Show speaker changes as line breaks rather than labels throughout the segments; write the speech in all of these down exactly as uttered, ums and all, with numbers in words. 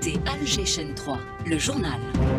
écoutez Alger Chaîne trois, le journal.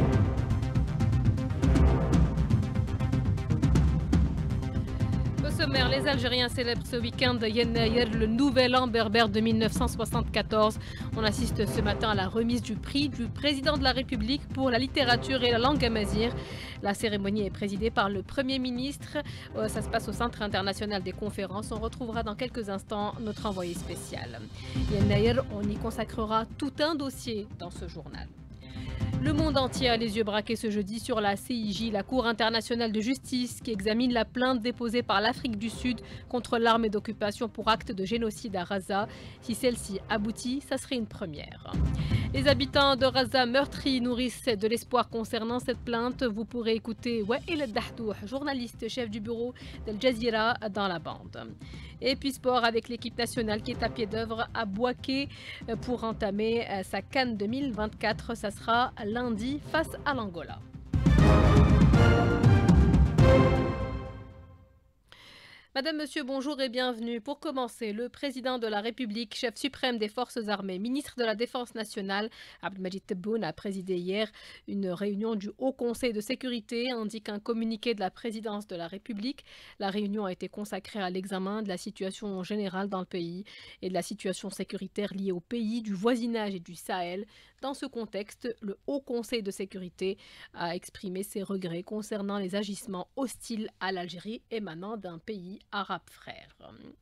Au sommaire, les Algériens célèbrent ce week-end Yennayer, le nouvel an berbère de mille neuf cent soixante-quatorze. On assiste ce matin à la remise du prix du président de la République pour la littérature et la langue amazigh. La cérémonie est présidée par le Premier ministre. Ça se passe au Centre international des conférences. On retrouvera dans quelques instants notre envoyé spécial. Yennayer, on y consacrera tout un dossier dans ce journal. Le monde entier a les yeux braqués ce jeudi sur la C I J, la Cour internationale de justice, qui examine la plainte déposée par l'Afrique du Sud contre l'armée d'occupation pour acte de génocide à Raza. Si celle-ci aboutit, ça serait une première. Les habitants de Raza meurtris nourrissent de l'espoir concernant cette plainte. Vous pourrez écouter Wael Dahdour, journaliste chef du bureau d'Al Jazeera dans la bande. Et puis sport avec l'équipe nationale qui est à pied d'œuvre à Bouaké pour entamer sa CAN deux mille vingt-quatre. Ça sera lundi face à l'Angola. Madame, Monsieur, bonjour et bienvenue. Pour commencer, le président de la République, chef suprême des forces armées, ministre de la Défense nationale, Abdelmajid Tebboune, a présidé hier une réunion du Haut Conseil de sécurité, indique un communiqué de la présidence de la République. La réunion a été consacrée à l'examen de la situation générale dans le pays et de la situation sécuritaire liée au pays, du voisinage et du Sahel. Dans ce contexte, le Haut Conseil de sécurité a exprimé ses regrets concernant les agissements hostiles à l'Algérie émanant d'un pays arabe frère.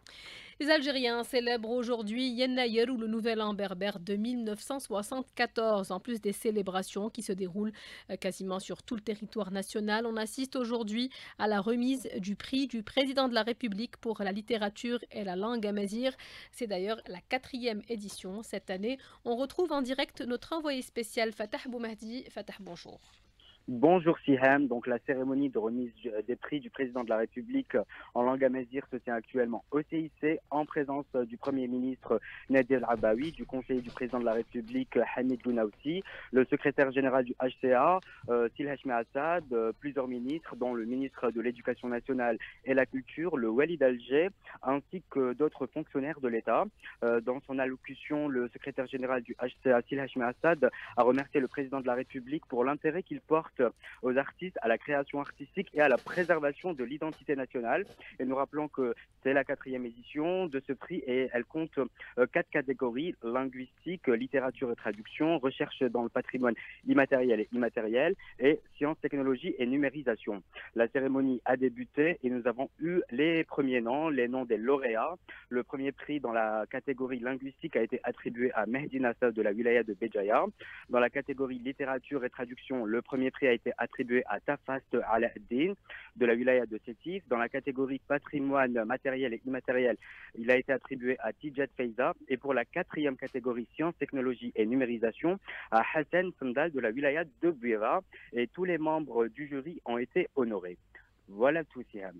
Les Algériens célèbrent aujourd'hui Yennayer ou le Nouvel An berbère de mille neuf cent soixante-quatorze. En plus des célébrations qui se déroulent quasiment sur tout le territoire national, on assiste aujourd'hui à la remise du prix du président de la République pour la littérature et la langue amazigh. C'est d'ailleurs la quatrième édition cette année. On retrouve en direct notre envoyé spécial Fatah Boumahdi. Fatah, bonjour.
Bonjour Siham, donc la cérémonie de remise des prix du président de la République en langue amazigh se tient actuellement au C I C en présence du Premier ministre Nadir El-Abaoui, du conseiller du président de la République Hamid Bounaoussi, le secrétaire général du H C A, euh, Sil Hachmi Assad, euh, plusieurs ministres dont le ministre de l'Éducation nationale et la Culture, le Walid Alger, ainsi que d'autres fonctionnaires de l'État. Euh, dans son allocution, le secrétaire général du H C A, Sil Hachmi Assad, a remercié le président de la République pour l'intérêt qu'il porte aux artistes, à la création artistique et à la préservation de l'identité nationale. Et nous rappelons que c'est la quatrième édition de ce prix et elle compte euh, quatre catégories: linguistique, littérature et traduction, recherche dans le patrimoine immatériel et immatériel et sciences, technologies et numérisation. La cérémonie a débuté et nous avons eu les premiers noms, les noms des lauréats. Le premier prix dans la catégorie linguistique a été attribué à Mehdi Nassab de la wilaya de Béjaïa. Dans la catégorie littérature et traduction, le premier prix a été attribué à Tafast Al-Din de la wilaya de Sétif. Dans la catégorie patrimoine matériel et immatériel, il a été attribué à Tijat Feiza. Et pour la quatrième catégorie sciences, technologies et numérisation, à Hassan Sandal de la wilaya de Bouira. Et tous les membres du jury ont été honorés. Voilà tout, Siham.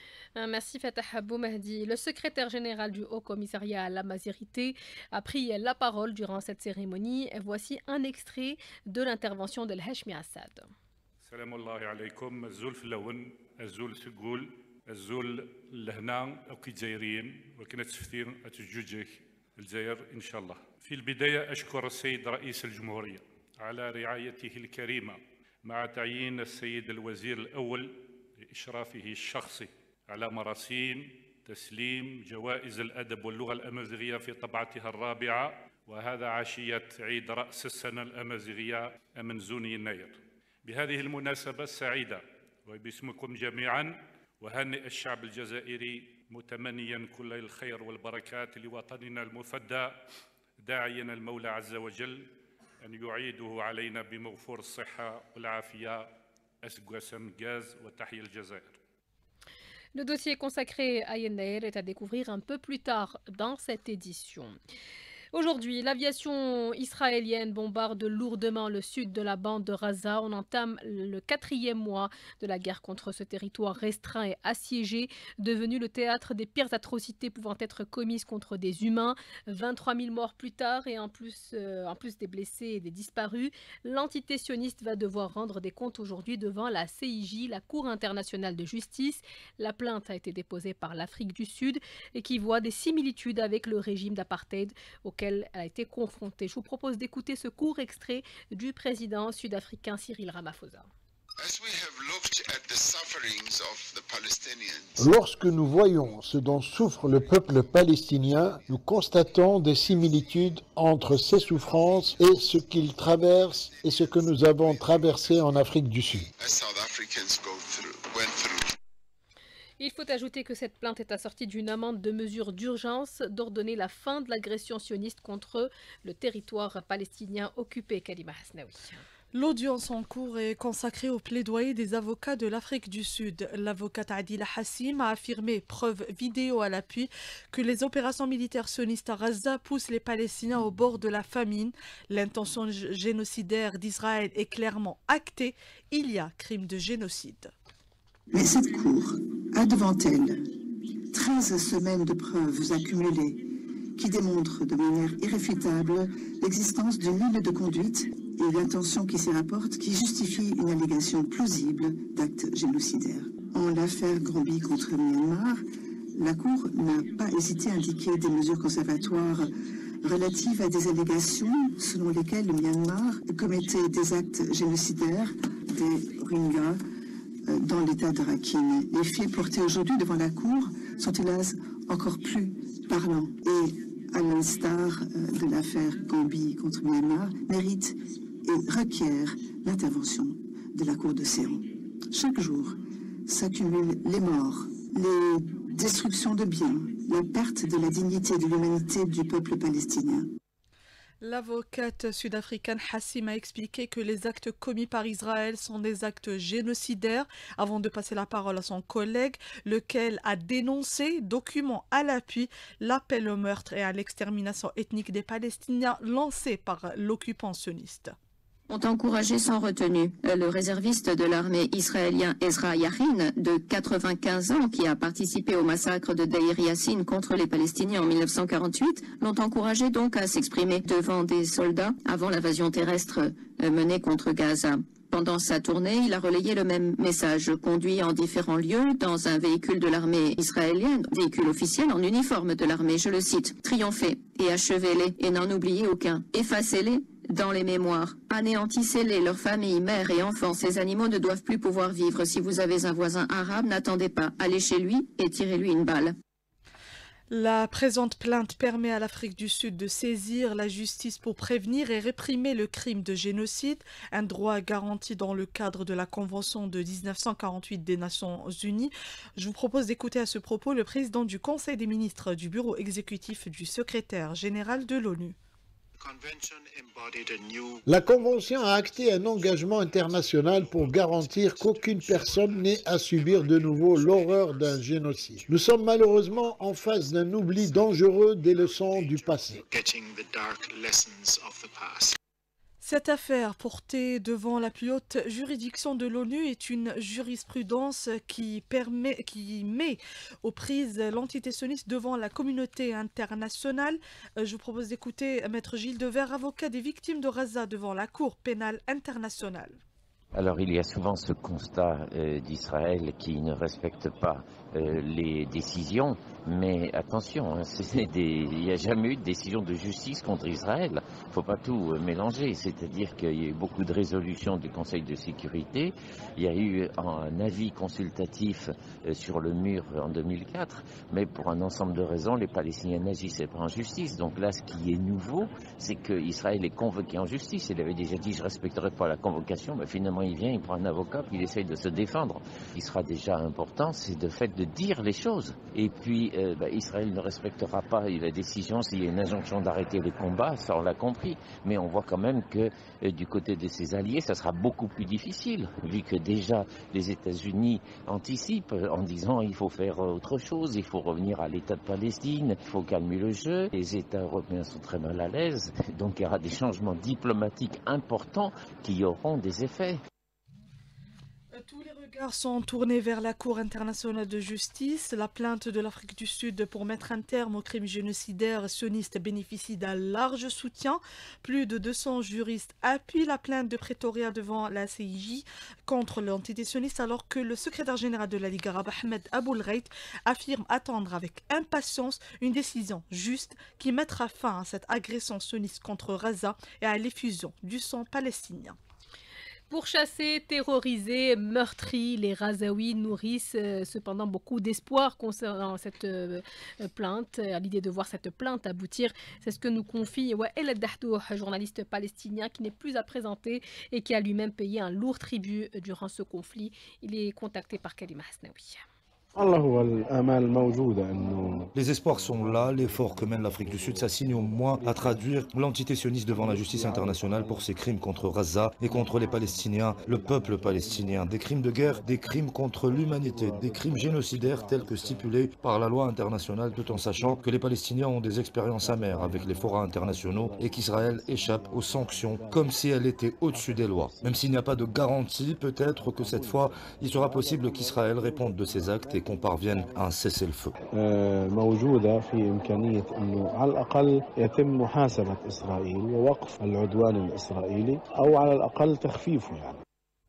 Merci Fatah Boumahdi. Le secrétaire général du Haut Commissariat à l'Amazirité a pris la parole durant cette cérémonie. Voici un extrait de l'intervention de Hachmi Assad.
Salam alaykum, الزول في اللون الزول سقول الزول لهنا أوكي جزائريين وكنا تسفتين أتجوجك الجزائر إن شاء الله. في البداية أشكر السيد رئيس الجمهورية على رعايته الكريمة مع تعيين السيد الوزير الأول لإشرافه الشخصي على مراسيم تسليم جوائز الأدب واللغة الأمازيغية في طبعتها الرابعة، وهذا عشية عيد رأس السنة الأمازيغية من زون يناير. بهذه المناسبة السعيدة وباسمكم جميعا وهنئ الشعب الجزائري متمنيا كل الخير والبركات لوطننا المفدى، داعيا المولى عز وجل أن يعيده علينا بموفور الصحة والعافية. أسقوسن جاز وتحية الجزائر.
Le dossier consacré à Yennayer est à découvrir un peu plus tard dans cette édition. Aujourd'hui, l'aviation israélienne bombarde lourdement le sud de la bande de Raza. On entame le quatrième mois de la guerre contre ce territoire restreint et assiégé, devenu le théâtre des pires atrocités pouvant être commises contre des humains. vingt-trois mille morts plus tard et en plus, euh, en plus des blessés et des disparus, l'entité sioniste va devoir rendre des comptes aujourd'hui devant la C I J, la Cour internationale de justice. La plainte a été déposée par l'Afrique du Sud et qui voit des similitudes avec le régime d'apartheid auquel auxquelles elle a été confrontée. Je vous propose d'écouter ce court extrait du président sud-africain Cyril Ramaphosa.
Lorsque nous voyons ce dont souffre le peuple palestinien, nous constatons des similitudes entre ses souffrances et ce qu'il traverse et ce que nous avons traversé en Afrique du Sud.
Il faut ajouter que cette plainte est assortie d'une amende de mesures d'urgence d'ordonner la fin de l'agression sioniste contre le territoire palestinien occupé. Kalima Hasnaoui.
L'audience en cours est consacrée au plaidoyer des avocats de l'Afrique du Sud. L'avocate Adila Hassim a affirmé, preuve vidéo à l'appui, que les opérations militaires sionistes à Gaza poussent les Palestiniens au bord de la famine. L'intention génocidaire d'Israël est clairement actée. Il y a crime de génocide.
Mais cette cour a devant elle treize semaines de preuves accumulées qui démontrent de manière irréfutable l'existence d'une ligne de conduite et l'intention qui s'y rapporte qui justifie une allégation plausible d'actes génocidaires. En l'affaire Gambie contre Myanmar, la Cour n'a pas hésité à indiquer des mesures conservatoires relatives à des allégations selon lesquelles le Myanmar commettait des actes génocidaires des Rohingyas dans l'état de Rakhine. Les faits portés aujourd'hui devant la Cour sont hélas encore plus parlants et, à l'instar de l'affaire Gambie contre Myanmar, méritent et requièrent l'intervention de la Cour de Céron. Chaque jour s'accumulent les morts, les destructions de biens, la perte de la dignité et de l'humanité du peuple palestinien.
L'avocate sud-africaine Hassim a expliqué que les actes commis par Israël sont des actes génocidaires avant de passer la parole à son collègue, lequel a dénoncé, document à l'appui, l'appel au meurtre et à l'extermination ethnique des Palestiniens lancé par l'occupant sioniste.
Ont encouragé sans retenue le réserviste de l'armée israélien Ezra Yahin, de quatre-vingt-quinze ans, qui a participé au massacre de Deir Yassin contre les Palestiniens en mille neuf cent quarante-huit, l'ont encouragé donc à s'exprimer devant des soldats avant l'invasion terrestre menée contre Gaza. Pendant sa tournée, il a relayé le même message, conduit en différents lieux dans un véhicule de l'armée israélienne, véhicule officiel en uniforme de l'armée, je le cite, « Triomphez et achevez-les et n'en oubliez aucun, effacez-les dans les mémoires, anéantissez-les, leurs familles, mères et enfants, ces animaux ne doivent plus pouvoir vivre. Si vous avez un voisin arabe, n'attendez pas, allez chez lui et tirez-lui une balle. »
La présente plainte permet à l'Afrique du Sud de saisir la justice pour prévenir et réprimer le crime de génocide, un droit garanti dans le cadre de la Convention de mille neuf cent quarante-huit des Nations Unies. Je vous propose d'écouter à ce propos le président du Conseil des ministres du bureau exécutif du secrétaire général de l'ONU.
La Convention a acté un engagement international pour garantir qu'aucune personne n'ait à subir de nouveau l'horreur d'un génocide. Nous sommes malheureusement en face d'un oubli dangereux des leçons du passé.
Cette affaire portée devant la plus haute juridiction de l'ONU est une jurisprudence qui, permet, qui met aux prises l'entité sioniste devant la communauté internationale. Je vous propose d'écouter Maître Gilles Devers, avocat des victimes de Gaza devant la Cour pénale internationale.
Alors il y a souvent ce constat euh, d'Israël qui ne respecte pas euh, les décisions, mais attention, hein, des, il n'y a jamais eu de décision de justice contre Israël. Il ne faut pas tout euh, mélanger, c'est-à-dire qu'il y a eu beaucoup de résolutions du Conseil de sécurité, il y a eu un avis consultatif euh, sur le mur en deux mille quatre, mais pour un ensemble de raisons, les Palestiniens n'agissaient pas en justice. Donc là, ce qui est nouveau, c'est qu'Israël est convoqué en justice. Il avait déjà dit « je ne respecterai pas la convocation », mais finalement il vient, il prend un avocat, puis il essaye de se défendre. Ce qui sera déjà important, c'est de fait de dire les choses. Et puis, euh, bah, Israël ne respectera pas la décision s'il y a une injonction d'arrêter les combats, ça on l'a compris. Mais on voit quand même que euh, du côté de ses alliés, ça sera beaucoup plus difficile, vu que déjà les États-Unis anticipent en disant il faut faire autre chose, il faut revenir à l'État de Palestine, il faut calmer le jeu. Les États européens sont très mal à l'aise, donc il y aura des changements diplomatiques importants qui auront des effets.
Tous les regards sont tournés vers la Cour internationale de justice. La plainte de l'Afrique du Sud pour mettre un terme aux crimes génocidaires sionistes bénéficie d'un large soutien. Plus de deux cents juristes appuient la plainte de Pretoria devant la C I J contre l'entité sioniste, alors que le secrétaire général de la Ligue arabe, Ahmed Aboul Reit, affirme attendre avec impatience une décision juste qui mettra fin à cette agression sioniste contre Gaza et à l'effusion du sang palestinien.
Pourchassés, terrorisés, meurtris, les Razaouis nourrissent euh, cependant beaucoup d'espoir concernant cette euh, plainte, à l'idée de voir cette plainte aboutir. C'est ce que nous confie Wael Dahdoh, journaliste palestinien qui n'est plus à présenter et qui a lui-même payé un lourd tribut durant ce conflit. Il est contacté par Kalima Hasnaoui.
Les espoirs sont là, l'effort que mène l'Afrique du Sud s'assigne au moins à traduire l'entité sioniste devant la justice internationale pour ses crimes contre Gaza et contre les Palestiniens, le peuple palestinien. Des crimes de guerre, des crimes contre l'humanité, des crimes génocidaires tels que stipulés par la loi internationale, tout en sachant que les Palestiniens ont des expériences amères avec les forats internationaux et qu'Israël échappe aux sanctions comme si elle était au-dessus des lois. Même s'il n'y a pas de garantie, peut-être que cette fois, il sera possible qu'Israël réponde de ses actes et qu'on parvienne à un cessez-le-feu.
موجودة في إمكانية أنه على الأقل يتم محاسبة إسرائيل ووقف العدوان الإسرائيلي أو على الأقل تخفيفه يعني.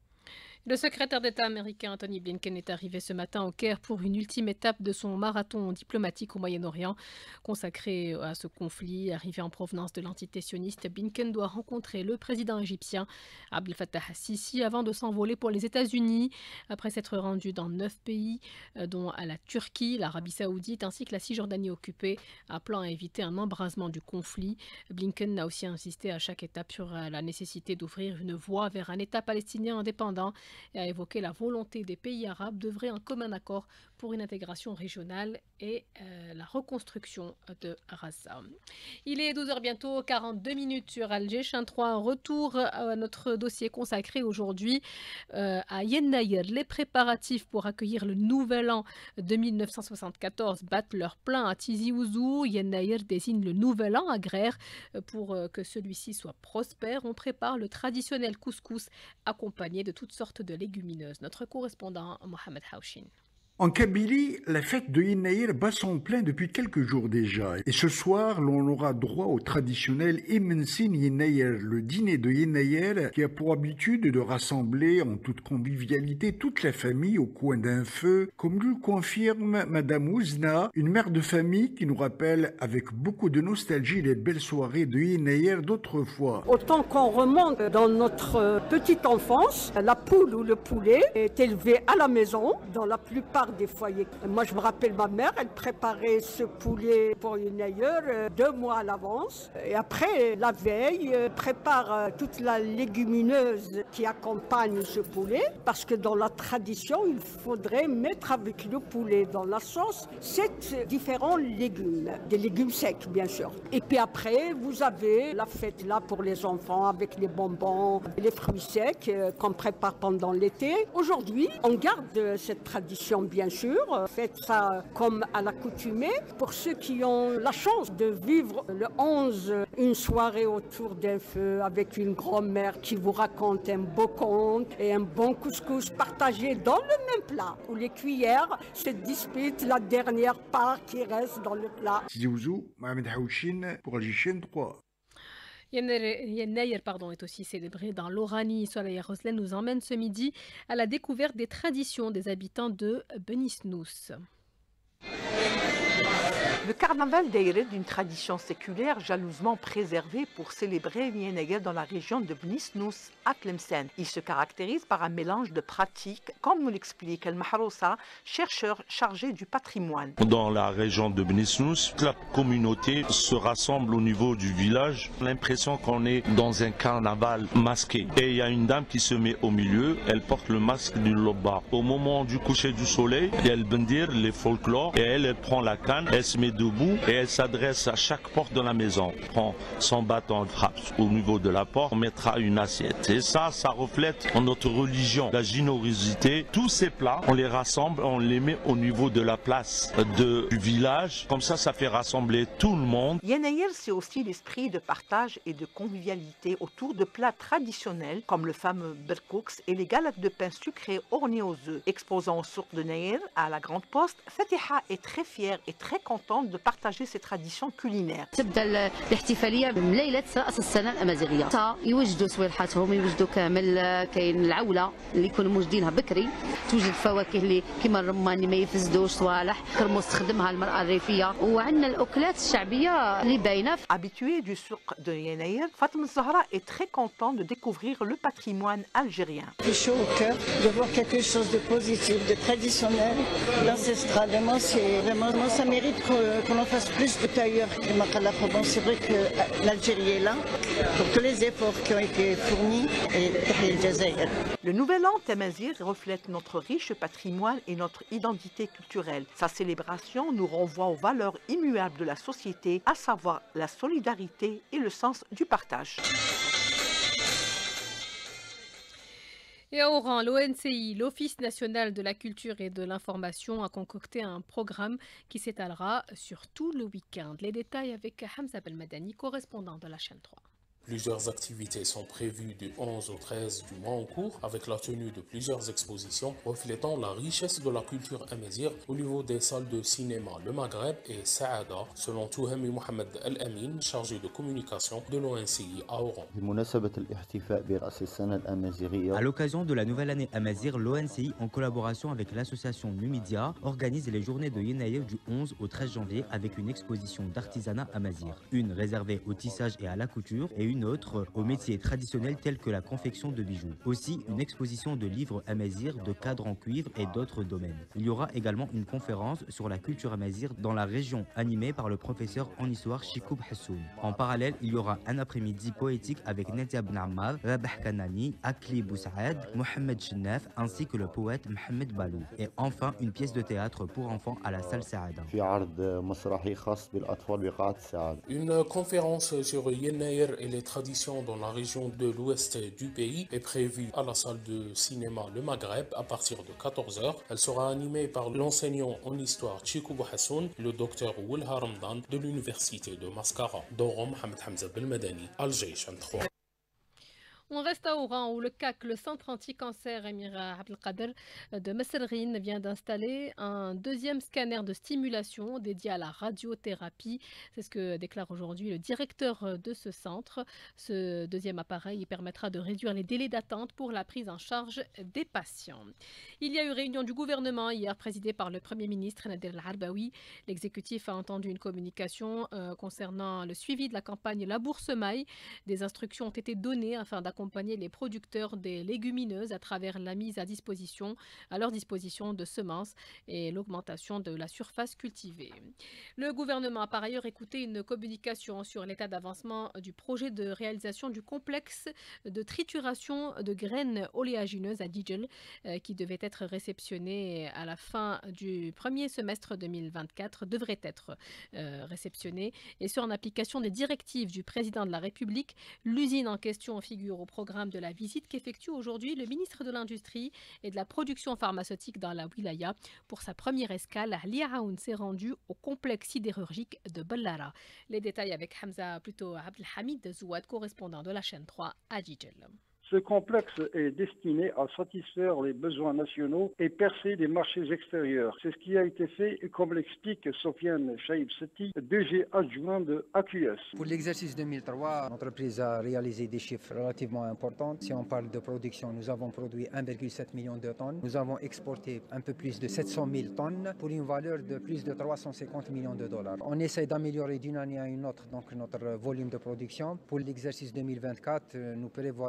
Le secrétaire d'État américain Antony Blinken est arrivé ce matin au Caire pour une ultime étape de son marathon diplomatique au Moyen-Orient consacré à ce conflit. Arrivé en provenance de l'entité sioniste, Blinken doit rencontrer le président égyptien Abdel Fattah al-Sisi avant de s'envoler pour les États-Unis. Après s'être rendu dans neuf pays, dont à la Turquie, l'Arabie Saoudite ainsi que la Cisjordanie occupée, appelant à éviter un embrasement du conflit. Blinken a aussi insisté à chaque étape sur la nécessité d'ouvrir une voie vers un État palestinien indépendant et a évoqué la volonté des pays arabes d'œuvrer un commun accord pour une intégration régionale et euh, la reconstruction de Gaza. Il est douze heures bientôt, quarante-deux minutes sur Alger. Chaîne trois, retour à notre dossier consacré aujourd'hui euh, à Yennayer. Les préparatifs pour accueillir le nouvel an de mille neuf cent soixante-quatorze battent leur plein à Tizi Ouzou. Yennayer désigne le nouvel an agraire. Pour que celui-ci soit prospère, on prépare le traditionnel couscous accompagné de toutes sortes de légumineuses. Notre correspondant Mohamed Haouchin.
En Kabylie, la fête de Yennayer bat son plein depuis quelques jours déjà. Et ce soir, l'on aura droit au traditionnel Imensin Yennayer, le dîner de Yennayer qui a pour habitude de rassembler en toute convivialité toute la famille au coin d'un feu, comme nous le confirme Madame Ouzna, une mère de famille qui nous rappelle avec beaucoup de nostalgie les belles soirées de Yennayer d'autrefois.
Autant qu'on remonte dans notre petite enfance, la poule ou le poulet est élevé à la maison, dans la plupart des foyers. Moi, je me rappelle ma mère, elle préparait ce poulet pour Yennayer deux mois à l'avance. Et après, la veille, prépare toute la légumineuse qui accompagne ce poulet. Parce que dans la tradition, il faudrait mettre avec le poulet dans la sauce sept différents légumes. Des légumes secs, bien sûr. Et puis après, vous avez la fête là pour les enfants avec les bonbons, les fruits secs qu'on prépare pendant l'été. Aujourd'hui, on garde cette tradition bien Bien sûr, faites ça comme à l'accoutumée. Pour ceux qui ont la chance de vivre le onze, une soirée autour d'un feu avec une grand-mère qui vous raconte un beau conte et un bon couscous partagé dans le même plat, où les cuillères se disputent la dernière part qui reste dans le plat.
Tizi Ouzou, Mohamed Haouchin pour Alger Chaîne trois.
Yennayer pardon, est aussi célébré dans l'Oranie. Soleil Roslen nous emmène ce midi à la découverte des traditions des habitants de Benisnous.
Le carnaval d'Aïred, une tradition séculaire jalousement préservée pour célébrer Yennayer dans la région de Benisnous à Tlemcen. Il se caractérise par un mélange de pratiques, comme nous l'explique El Mahroussa, chercheur chargé du patrimoine.
Dans la région de Benisnous, la communauté se rassemble au niveau du village. L'impression qu'on est dans un carnaval masqué. Et il y a une dame qui se met au milieu, elle porte le masque d'une loba. Au moment du coucher du soleil, il y a le bendir, les folklores, et elle, elle prend la canne, elle se met debout et elle s'adresse à chaque porte de la maison. On prend son bâton, frappe au niveau de la porte, on mettra une assiette. Et ça, ça reflète notre religion, la générosité. Tous ces plats, on les rassemble, on les met au niveau de la place de, du village. Comme ça, ça fait rassembler tout le monde.
Yenayer, c'est aussi l'esprit de partage et de convivialité autour de plats traditionnels comme le fameux berkouks et les galettes de pain sucré ornées aux œufs. Exposant au souk de Nayer à la Grande Poste, Fatiha est très fière et très contente de partager ses traditions culinaires.
تبدا الاحتفاليه من ليله راس السنه الامازيغيه يوجدوا صويلحاتهم يوجدوا كامل كاين العوله اللي يكونوا موجدينها بكري توجد فواكه اللي كيما الرمان اللي ما يفسدوش صوالح كرموس تخدمها المراه الريفيه وعندنا الاكلات الشعبيه اللي باينه.
Habituée du souk de Yenayer, Fatima Zahra est très contente de découvrir le patrimoine algérien.
C'est chaud au cœur de voir quelque chose de positif, de traditionnel, d'ancestral. Vraiment, c'est vraiment, ça mérite qu'on en fasse plus de tailleurs. Bon, c'est vrai que l'Algérie est là pour tous les efforts qui ont été fournis et le Jazaïr.
Le nouvel an Tamazir reflète notre riche patrimoine et notre identité culturelle. Sa célébration nous renvoie aux valeurs immuables de la société, à savoir la solidarité et le sens du partage.
Et à Oran, l'O N C I, l'Office national de la culture et de l'information, a concocté un programme qui s'étalera sur tout le week-end. Les détails avec Hamza Belmadani, correspondant de la chaîne trois.
Plusieurs activités sont prévues du onze au treize du mois en cours, avec la tenue de plusieurs expositions reflétant la richesse de la culture amazigh au niveau des salles de cinéma Le Maghreb et Saada, selon Touhami Mohamed Al-Amin, chargé de communication de l'O N C I à Oran.
À l'occasion de la nouvelle année amazigh, l'O N C I, en collaboration avec l'association Numidia, organise les journées de Yenayer du onze au treize janvier avec une exposition d'artisanat amazigh, une réservée au tissage et à la couture et une autre aux métiers traditionnels tels que la confection de bijoux. Aussi, une exposition de livres amazigh, de cadres en cuivre et d'autres domaines. Il y aura également une conférence sur la culture amazigh dans la région animée par le professeur en histoire Chikoub Hassoun. En parallèle, il y aura un après-midi poétique avec Nadia Ben Ammar, Rabah Kanani, Akli Boussaad, Mohamed Chenaf ainsi que le poète Mohamed Balou. Et enfin, une pièce de théâtre pour enfants à la salle Saada.
Une conférence sur Yenayer et les traditions dans la région de l'ouest du pays est prévue à la salle de cinéma Le Maghreb à partir de quatorze heures. Elle sera animée par l'enseignant en histoire Chikoub Hassoun et le docteur Wilha Ramdan de l'université de Mascara. Dorom Mohamed Hamza Belmadani, Alger, chaîne trois.
On reste à Oran où le C A C, le centre anti-cancer Amira Abdelkader de Messerine, vient d'installer un deuxième scanner de stimulation dédié à la radiothérapie. C'est ce que déclare aujourd'hui le directeur de ce centre. Ce deuxième appareil permettra de réduire les délais d'attente pour la prise en charge des patients. Il y a eu réunion du gouvernement hier présidée par le Premier ministre Nader Al-Arbaoui. L'exécutif a entendu une communication euh, concernant le suivi de la campagne Labour Semaille. Des instructions ont été données afin d'accompagner accompagner les producteurs des légumineuses à travers la mise à disposition, à leur disposition de semences et l'augmentation de la surface cultivée. Le gouvernement a par ailleurs écouté une communication sur l'état d'avancement du projet de réalisation du complexe de trituration de graines oléagineuses à Dijel, euh, qui devait être réceptionné à la fin du premier semestre deux mille vingt-quatre, devrait être euh, réceptionné. Et sur en application des directives du président de la République, l'usine en question figure au programme de la visite qu'effectue aujourd'hui le ministre de l'Industrie et de la Production pharmaceutique dans la Wilaya. Pour sa première escale, Lia Aoun s'est rendu au complexe sidérurgique de Ballara. Les détails avec Hamza, plutôt Abdelhamid Zouad, correspondant de la chaîne trois à Dijel.
Ce complexe est destiné à satisfaire les besoins nationaux et percer les marchés extérieurs. C'est ce qui a été fait, comme l'explique Sofiane Chaïb Seti, D G adjoint de A Q S.
Pour l'exercice deux mille trois, l'entreprise a réalisé des chiffres relativement importants. Si on parle de production, nous avons produit un virgule sept million de tonnes. Nous avons exporté un peu plus de sept cent mille tonnes pour une valeur de plus de trois cent cinquante millions de dollars. On essaie d'améliorer d'une année à une autre donc notre volume de production. Pour l'exercice deux mille vingt-quatre, nous prévoyons une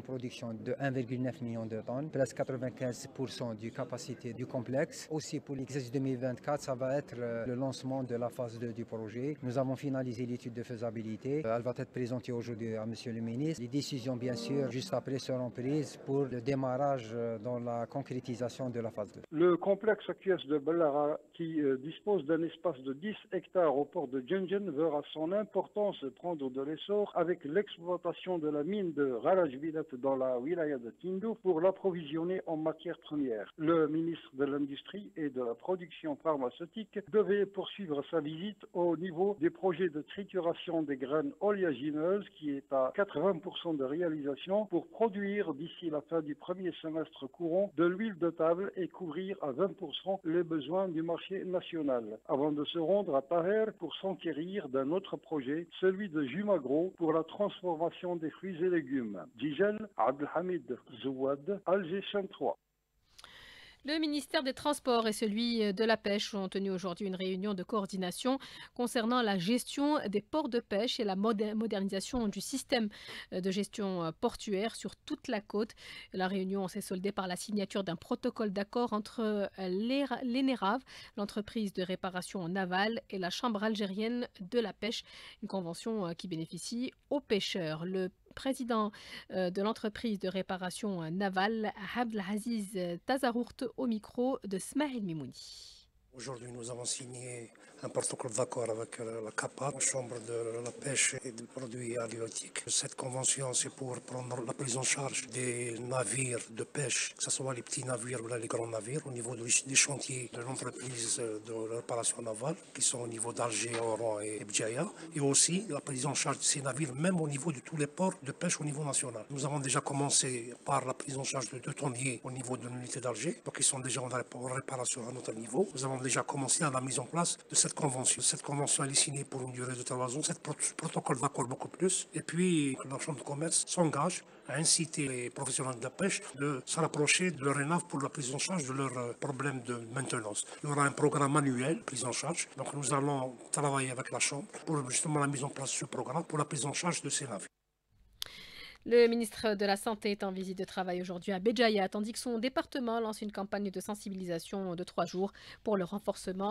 production de un virgule neuf million de tonnes, presque quatre-vingt-quinze pour cent du capacité du complexe. Aussi pour l'exercice deux mille vingt-quatre, ça va être le lancement de la phase deux du projet. Nous avons finalisé l'étude de faisabilité. Elle va être présentée aujourd'hui à Monsieur le ministre. Les décisions, bien sûr, juste après seront prises pour le démarrage dans la concrétisation de la phase deux.
Le complexe A Q S de Bellara, qui euh, dispose d'un espace de dix hectares au port de Djenjen, verra son importance prendre de l'essor avec l'exploitation de la mine de Ralajbilat dans la wilaya de Tindouf pour l'approvisionner en matières premières. Le ministre de l'Industrie et de la Production pharmaceutique devait poursuivre sa visite au niveau des projets de trituration des graines oléagineuses qui est à quatre-vingts pour cent de réalisation pour produire d'ici la fin du premier semestre courant de l'huile de table et couvrir à vingt pour cent les besoins du marché national, avant de se rendre à Taher pour s'enquérir d'un autre projet, celui de Jumagro pour la transformation des fruits et légumes. Dijel Abdelhamid Zouad, Alger trois.
Le ministère des Transports et celui de la Pêche ont tenu aujourd'hui une réunion de coordination concernant la gestion des ports de pêche et la modernisation du système de gestion portuaire sur toute la côte. La réunion s'est soldée par la signature d'un protocole d'accord entre l'ENERAV, l'entreprise de réparation navale, et la Chambre algérienne de la pêche, une convention qui bénéficie aux pêcheurs. Le président de l'entreprise de réparation navale, Abdelaziz Tazarourt, au micro de Smaïl Mimouni.
Aujourd'hui, nous avons signé un protocole d'accord avec la CAPA, la Chambre de la pêche et des produits halieutiques. Cette convention, c'est pour prendre la prise en charge des navires de pêche, que ce soit les petits navires ou les grands navires, au niveau des chantiers de l'entreprise de réparation navale, qui sont au niveau d'Alger, Oran et Bdjaïa, et aussi la prise en charge de ces navires, même au niveau de tous les ports de pêche au niveau national. Nous avons déjà commencé par la prise en charge de deux tonniers au niveau de l'unité d'Alger, donc ils sont déjà en réparation à notre niveau. Nous avons déjà commencé à la mise en place de cette convention. Cette convention elle est signée pour une durée de trois ans. Cette protocole d'accord beaucoup plus. Et puis la Chambre de commerce s'engage à inciter les professionnels de la pêche de se rapprocher de l'ENERAV pour la prise en charge de leurs problèmes de maintenance. Il y aura un programme annuel, prise en charge. Donc nous allons travailler avec la Chambre pour justement la mise en place de ce programme pour la prise en charge de ces navires.
Le ministre de la Santé est en visite de travail aujourd'hui à Béjaïa, tandis que son département lance une campagne de sensibilisation de trois jours pour le renforcement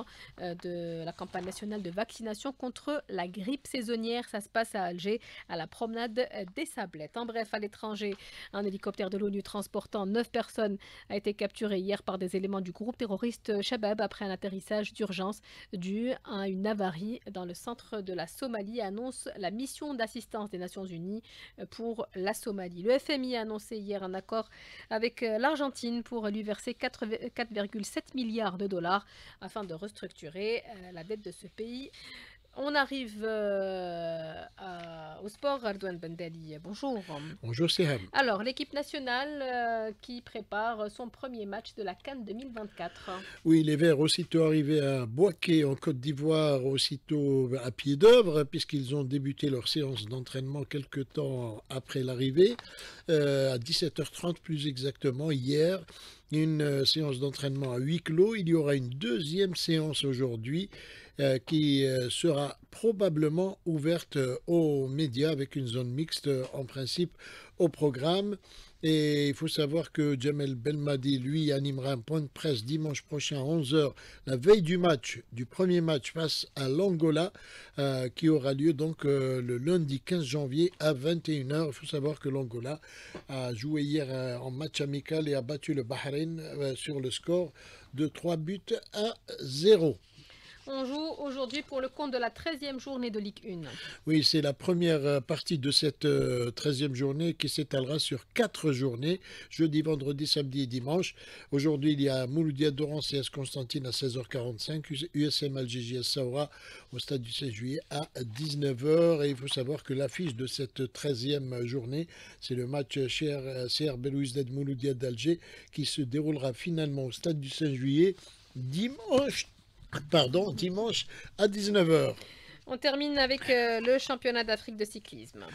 de la campagne nationale de vaccination contre la grippe saisonnière. Ça se passe à Alger, à la promenade des Sablettes. En bref, à l'étranger, un hélicoptère de l'ONU transportant neuf personnes a été capturé hier par des éléments du groupe terroriste Shabab après un atterrissage d'urgence dû à une avarie dans le centre de la Somalie, annonce la mission d'assistance des Nations Unies pour la Somalie. Le F M I a annoncé hier un accord avec l'Argentine pour lui verser quatre virgule sept milliards de dollars afin de restructurer la dette de ce pays. On arrive euh, à, au sport. Ardouane Bendali, bonjour.
Bonjour Siham.
Alors, l'équipe nationale euh, qui prépare son premier match de la CAN deux mille vingt-quatre.
Oui, les Verts, aussitôt arrivés à Bouaké en Côte d'Ivoire, aussitôt à pied d'œuvre, puisqu'ils ont débuté leur séance d'entraînement quelque temps après l'arrivée, euh, à dix-sept heures trente plus exactement hier. Une euh, séance d'entraînement à huis clos. Il y aura une deuxième séance aujourd'hui euh, qui euh, sera probablement ouverte euh, aux médias avec une zone mixte euh, en principe au programme. Et il faut savoir que Jamel Belmadi, lui, animera un point de presse dimanche prochain à onze heures, la veille du match, du premier match face à l'Angola, euh, qui aura lieu donc euh, le lundi quinze janvier à vingt et une heures. Il faut savoir que l'Angola a joué hier euh, en match amical et a battu le Bahreïn euh, sur le score de trois buts à zéro.
On joue aujourd'hui pour le compte de la treizième journée de Ligue un.
Oui, c'est la première partie de cette treizième journée qui s'étalera sur quatre journées, jeudi, vendredi, samedi et dimanche. Aujourd'hui, il y a Mouloudia Doran C S Constantine à seize heures quarante-cinq, U S M Alger J S Saoura au stade du seize juillet à dix-neuf heures. Et il faut savoir que l'affiche de cette treizième journée, c'est le match C R Belouizdad Mouloudia d'Alger qui se déroulera finalement au stade du seize juillet dimanche. Pardon, dimanche à dix-neuf heures.
On termine avec euh, le championnat d'Afrique de cyclisme.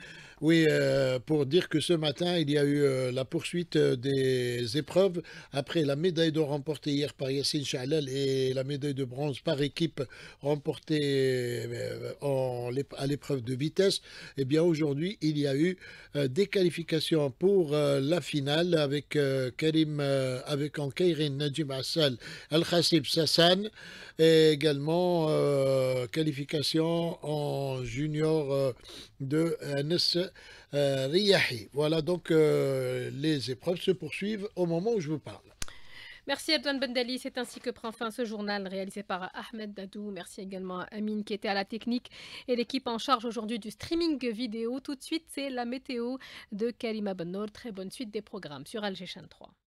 Oui, euh, pour dire que ce matin, il y a eu euh, la poursuite euh, des épreuves après la médaille d'or remportée hier par Yassine Chahlal et la médaille de bronze par équipe remportée euh, en, à l'épreuve de vitesse. Eh bien, aujourd'hui, il y a eu euh, des qualifications pour euh, la finale avec euh, Karim, euh, avec Ankeirin Najib Assal Al-Khassib Sassan et également euh, qualification en junior euh, de Anas euh, Riyahi. Voilà donc euh, les épreuves se poursuivent au moment où je vous parle.
Merci Edouane Bendali, c'est ainsi que prend fin ce journal réalisé par Ahmed Dadou. Merci également à Amine qui était à la technique et l'équipe en charge aujourd'hui du streaming vidéo. Tout de suite, c'est la météo de Karima Bennour. Très bonne suite des programmes sur Alger Chaîne trois.